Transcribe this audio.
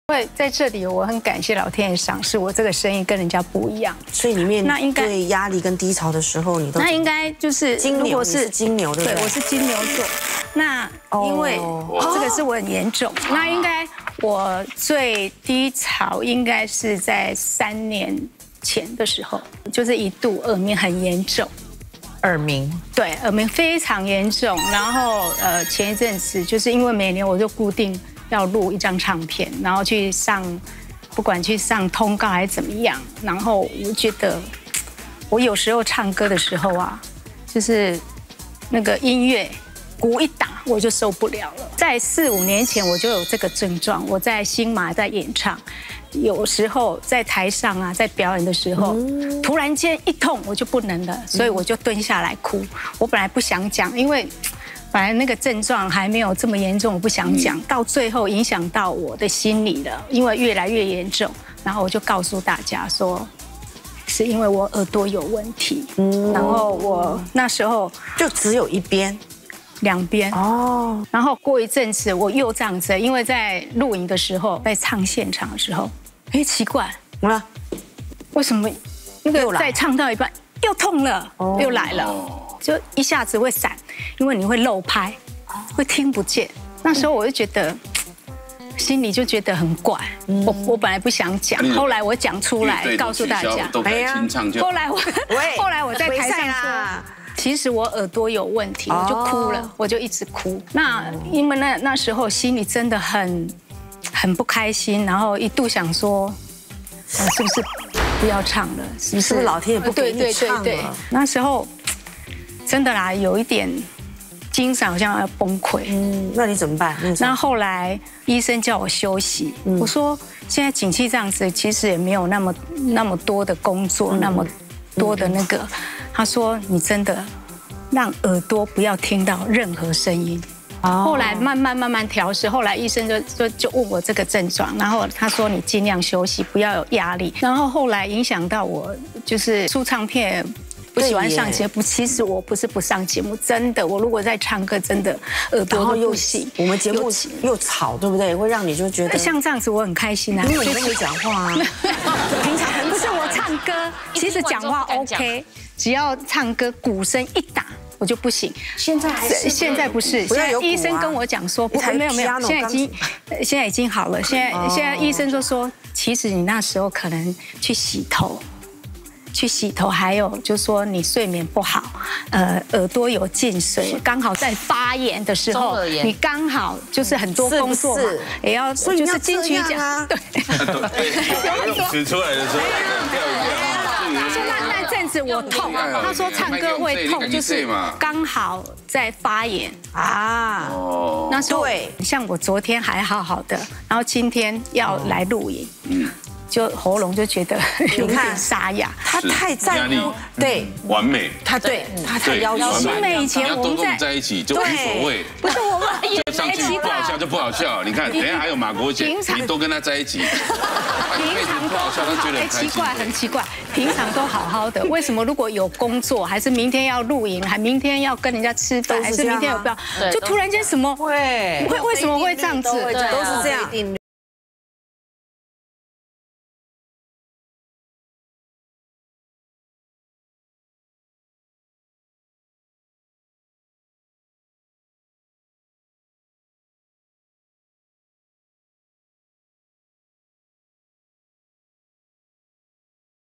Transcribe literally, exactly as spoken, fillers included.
因为在这里，我很感谢老天爷赏识我这个声音跟人家不一样， 所以里面那应该对压力跟低潮的时候，你都那应该就是金牛， 如果是金牛对不对？ 我是金牛座，那因为这个是我很严重，那应该我最低潮应该是在三年前的时候，就是一度耳鸣很严重。 耳鸣， 对，耳鸣非常严重。然后呃，前一阵子就是因为每年我就固定要录一张唱片，然后去上，不管去上通告还是怎么样。然后我觉得，我有时候唱歌的时候啊，就是那个音乐鼓一打我就受不了了。在四五年前我就有这个症状，我在新马在演唱。 有时候在台上啊，在表演的时候，突然间一痛我就不能了，所以我就蹲下来哭。我本来不想讲，因为本来那个症状还没有这么严重，我不想讲。到最后影响到我的心理了，因为越来越严重。然后我就告诉大家说，是因为我耳朵有问题。然后我那时候就只有一边。 两边哦，然后过一阵子我又这样子，因为在录影的时候，在唱现场的时候，哎，奇怪， 啊， 为什么那个在唱到一半又痛了，又来了，就一下子会闪，因为你会漏拍，会听不见。那时候我就觉得。 心里就觉得很怪，我我本来不想讲，后来我讲出来告诉大家， 哎呀， 后来我后来我在台上说，其实我耳朵有问题，我就哭了，我就一直哭。那因为那那时候心里真的很很不开心，然后一度想说，是不是不要唱了？是不是老天爷不给你唱了？ 那时候真的啦，有一点。 精神好像要崩溃， 嗯，那你怎么办？ 那后来医生叫我休息，我说现在景气这样子，其实也没有那么那么多的工作，那么多的那个。他说你真的让耳朵不要听到任何声音。后来慢慢慢慢调试，后来医生就就就问我这个症状，然后他说你尽量休息，不要有压力。然后后来影响到我就是出唱片。 不喜欢上节目，其实我不是不上节目，真的，我如果在唱歌，真的耳朵都不行。 我们节目又吵，对不对？会让你就觉得像这样子，我很开心啊， 因为你会讲话啊。 平常不是我唱歌，其实讲话 OK， 只要唱歌鼓声一打。 我就不行， 现在还是现在不是，现在医生跟我讲说，不没有没有，现在已经现在已经好了，现在现在医生就说，其实你那时候可能去洗头。 去洗头，还有就是说你睡眠不好，呃，耳朵有进水，刚好在发炎的时候，你刚好就是很多工作嘛，也要就是金曲奖，对， 有很多指出来的时候， 他说那那阵子我痛，他说唱歌会痛，就是刚好在发炎啊。哦，那时候像我昨天还好好的，然后今天要来录影，嗯。 就喉咙就觉得有点沙哑， 他太在乎对完美， 他对他太要求。 新美以前我们在在一起就无所谓， 不是我们就上去不好笑就不好笑。你看，等下还有马国贤，你都跟他在一起， 平常不好笑，他觉得很奇怪，很奇怪。平常都好好的，为什么如果有工作，还是明天要录影，还明天要跟人家吃饭，还是明天有不要，就突然间什么会会为什么会这样子？ 都是这样。